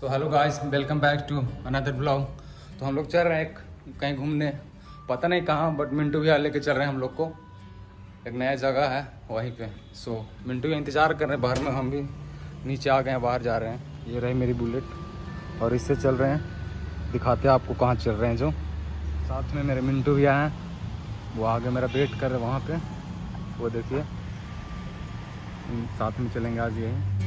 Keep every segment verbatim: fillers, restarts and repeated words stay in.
तो hello guys, welcome back to another blog. तो हम लोग चल रहे हैं कहीं घूमने, पता नहीं कहाँ, बट मिंटू भैया लेके चल रहे हैं हम लोग को। एक नया जगह है वहीं पे। सो मिंटू भैया इंतज़ार कर रहे हैं बाहर में, हम भी नीचे आ गए हैं, बाहर जा रहे हैं। ये रही मेरी बुलेट और इससे चल रहे हैं, दिखाते हैं आपको कहाँ चल रहे हैं। जो साथ में मेरे मिंटू भैया हैं, वो आगे मेरा वेट कर रहे हैं वहाँ पे, वो देखिए। साथ में चलेंगे आज यही।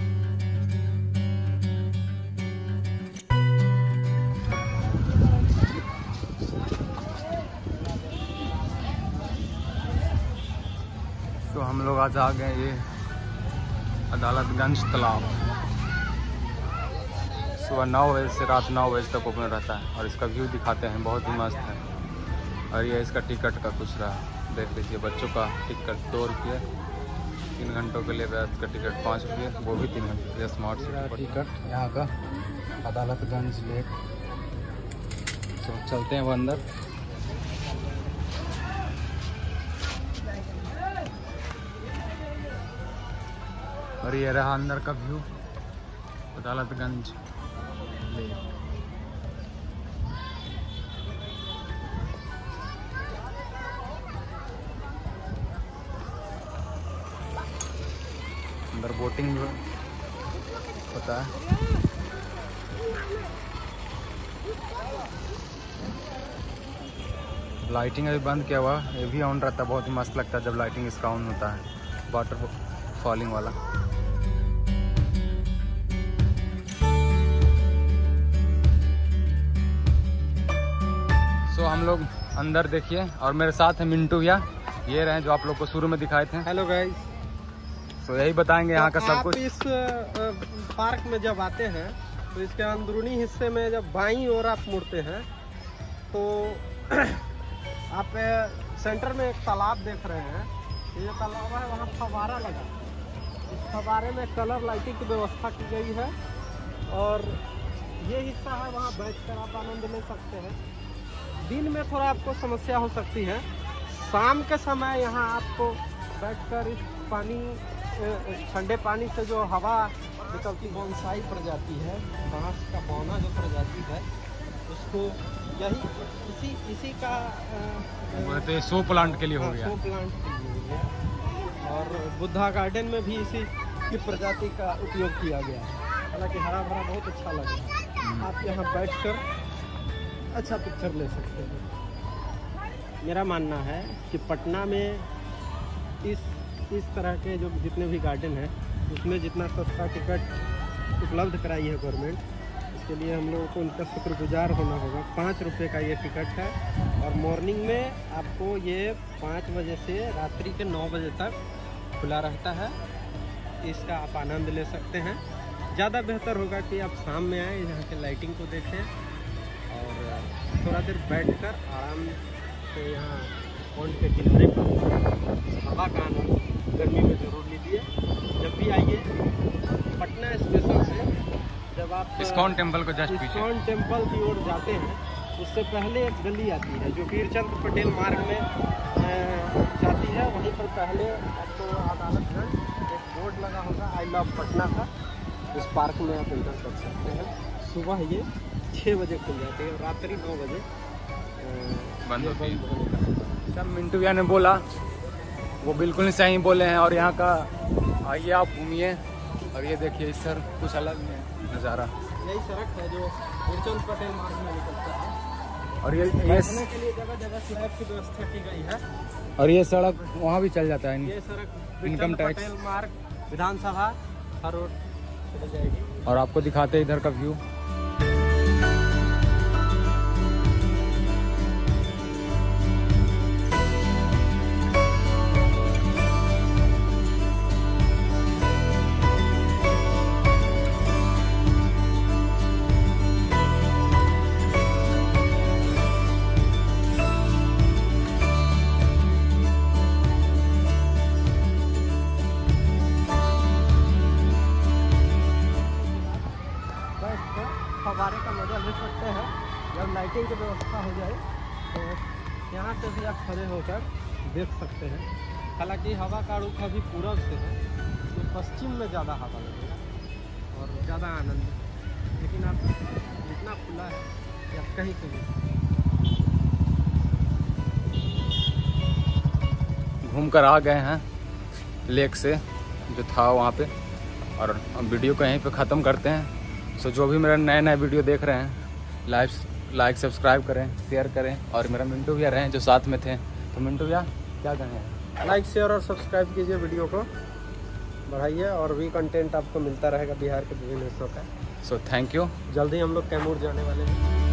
तो हम लोग आज आ गए ये अदालतगंज तालाब। सुबह नौ बजे से रात नौ बजे तक ओपन रहता है और इसका व्यू दिखाते हैं, बहुत ही मस्त है। और ये इसका टिकट का कुछ रहा, देख लीजिए। बच्चों का टिकट दो रुपये, तीन घंटों के लिए वैसे का टिकट पाँच रुपये, वो भी तीन घंटे। ये स्मार्ट सिटी टिकट यहाँ का अदालतगंज लेक। तो चलते हैं वो अंदर। और ये रहा अंदर का व्यू अदालतगंज लेक। अंदर बोटिंग भी होता है। लाइटिंग अभी बंद किया हुआ, ये भी ऑन रहता है। बहुत ही मस्त लगता है जब लाइटिंग इसका ऑन होता है, वाटर फॉलिंग वाला। तो हम लोग अंदर देखिए, और मेरे साथ है मिंटू भैया। ये रहे जो आप लोग को शुरू में दिखाए थे। Hello guys. तो यही बताएंगे यहाँ का तो सब कुछ। इस पार्क में जब आते हैं तो इसके अंदरूनी हिस्से में जब बाईं ओर आप मुड़ते हैं तो आप सेंटर में एक तालाब देख रहे हैं। ये जो तालाब है वहाँ फव्वारा लगा, इस फव्वारे में कलर लाइटिंग की व्यवस्था की गई है। और ये हिस्सा है, वहाँ बैठकर आप आनंद ले सकते हैं। दिन में थोड़ा आपको समस्या हो सकती है, शाम के समय यहाँ आपको बैठकर इस पानी ठंडे पानी से जो हवा निकलती, बोनसाई प्रजाति है, बांस का पौना जो प्रजाति है, उसको यही इसी इसी का तो ये शो प्लांट के लिए हो गया। शो प्लांट के लिए हो गया। और बुद्धा गार्डन में भी इसी की प्रजाति का उपयोग किया गया है। हालांकि हरा भरा बहुत अच्छा लग रहा है। आप यहाँ बैठकर अच्छा पिक्चर ले सकते हैं। मेरा मानना है कि पटना में इस इस तरह के जो जितने भी गार्डन हैं उसमें जितना सस्ता टिकट उपलब्ध कराई है गवर्नमेंट, इसके लिए हम लोगों को उनका शुक्रगुजार होना होगा। पाँच रुपये का ये टिकट है और मॉर्निंग में आपको ये पाँच बजे से रात्रि के नौ बजे तक खुला रहता है। इसका आप आनंद ले सकते हैं। ज़्यादा बेहतर होगा कि आप शाम में आएँ, यहाँ के लाइटिंग को देखें और थोड़ा देर बैठकर आराम से यहाँ पॉइंट के किनारे पर हवा का आनंद गर्मी में जरूर लीजिए। जब भी आइए पटना स्टेशन से, जब आप इस्कॉन टेम्पल को जस्ट पीछे, इस्कॉन टेम्पल की ओर जाते हैं, उससे पहले एक गली आती है जो वीरचंद पटेल मार्ग में जाती है। वहीं पर पहले आपको अदालतगंज एक बोर्ड लगा होगा आई लव पटना का, उस पार्क में आप एंटर कर सकते हैं। सुबह ये छः बजे खुल जाती है और रात्रि नौ बजे बंद होती है। सब मिंटू भैया ने बोला वो बिल्कुल नहीं सही बोले हैं। और यहाँ का आइए आप घूमिए और ये देखिए, इस सर कुछ अलग है नज़ारा। यही सड़क है जो वीरचंद पटेल मार्ग में निकलता है। और ये ये के लिए जगह जगह स्लैब की व्यवस्था की गई है। और ये सड़क वहाँ भी चल जाता है। ये सड़क इनकम टैक्स पटेल मार्ग विधानसभा हर रोड चली जाएगी। और आपको दिखाते हैं इधर का व्यू। फव्वारे का मजा ले सकते हैं। जब लाइटिंग की व्यवस्था हो जाए तो यहाँ से भी आप खड़े होकर देख सकते हैं। हालांकि हवा का रुख अभी पूरब से है, तो पश्चिम में ज़्यादा हवा लगेगा और ज़्यादा आनंद, लेकिन आप खुला है या कहीं से भी। घूम कर आ गए हैं लेक से जो था वहाँ पे, और हम वीडियो को यहीं पे ख़त्म करते हैं। सो जो भी मेरा नए नए वीडियो देख रहे हैं, लाइक लाइक सब्सक्राइब करें, शेयर करें। और मेरा मिंटू भैया रहे जो साथ में थे, तो मिंटू भैया क्या कहें? लाइक शेयर और सब्सक्राइब कीजिए, वीडियो को बढ़ाइए, और भी कंटेंट आपको मिलता रहेगा बिहार के विभिन्न हिस्सों का। So thank you. जल्दी हम लोग कैमूर जाने वाले हैं।